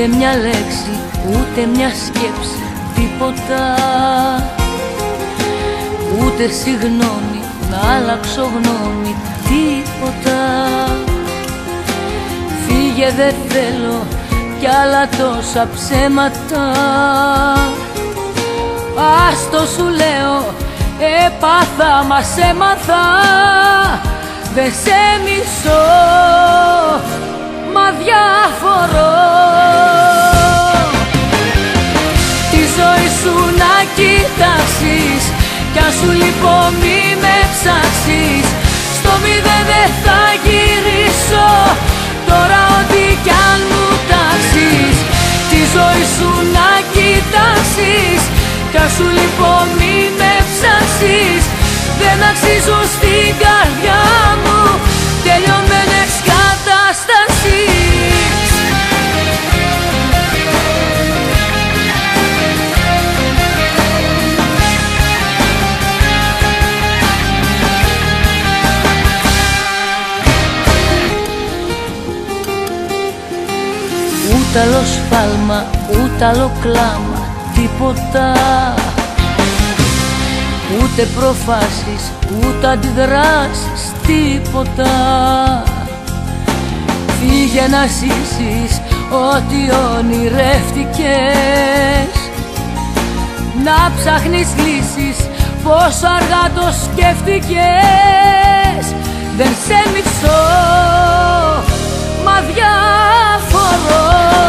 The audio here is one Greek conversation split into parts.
Ούτε μια λέξη, ούτε μια σκέψη, τίποτα. Ούτε συγγνώμη, να αλλάξω γνώμη, τίποτα. Φύγε, δεν θέλω κι άλλα τόσα ψέματα. Άστο σου λέω, έπαθα μας έμαθα. Δεν σε μισώ, μα διαφορώ. Τη ζωή σου να κοιτάξεις, κι αν σου λείπω μη με ψάξεις. Στο μηδέν δεν θα γυρίσω, τώρα ό,τι κι αν μου τάξεις. Τη ζωή σου να κοιτάξεις, κι αν σου λείπω μη με ψάξεις. Δεν αξίζουν στην καρδιά μου τελειωμένες καταστάσεις. Ούτε άλλο σφάλμα, ούτε άλλο κλάμα, τίποτα. Ούτε προφάσεις, ούτε αντιδράσεις, τίποτα. Φύγε να ζήσεις ό,τι ονειρεύτηκες. Να ψάχνεις λύσεις, πόσο αργά το σκέφτηκες. Δεν σε μισώ, μα διαφορώ.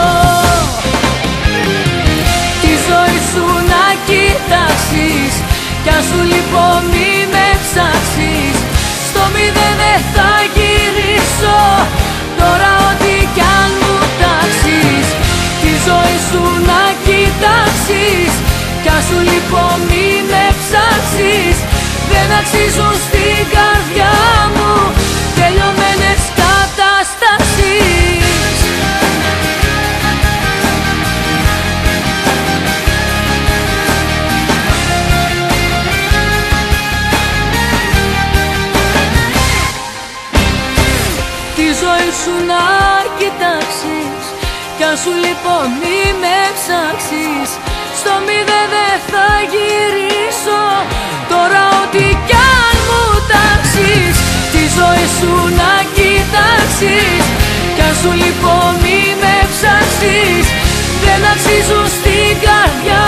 Τη ζωή σου να κοιτάξεις, κι αν σου λείπω μη με ψάξεις. Στο μηδέν δεν θα γυρίσω, τώρα ό,τι κι αν μου τάξεις. Τη ζωή σου να κοιτάξεις, κι αν σου λείπω μη με ψάξεις. Δεν αξίζουν στην καρδιά μου τελειωμένες καταστάσεις. Τη ζωή σου να κοιτάξεις, κι αν σου λείπω μη με ψάξεις. Στο μηδέν δεν θα γυρίσω, τώρα ό,τι κι αν μου τάξεις. Τη ζωή σου να κοιτάξεις, κι αν σου λείπω μη με ψάξεις. Δεν αξίζουν στην καρδιά